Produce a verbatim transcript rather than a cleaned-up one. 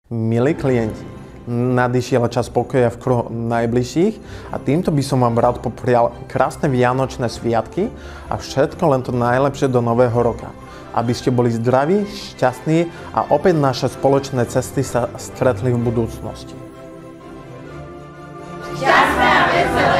Milí klienti, nadišiel čas pokoja v kruhu najbližších a týmto by som vám rád poprial krásne vianočné sviatky a všetko len to najlepšie do nového roka. Aby ste boli zdraví, šťastní a opäť naše spoločné cesty sa stretli v budúcnosti. Šťastné a veselé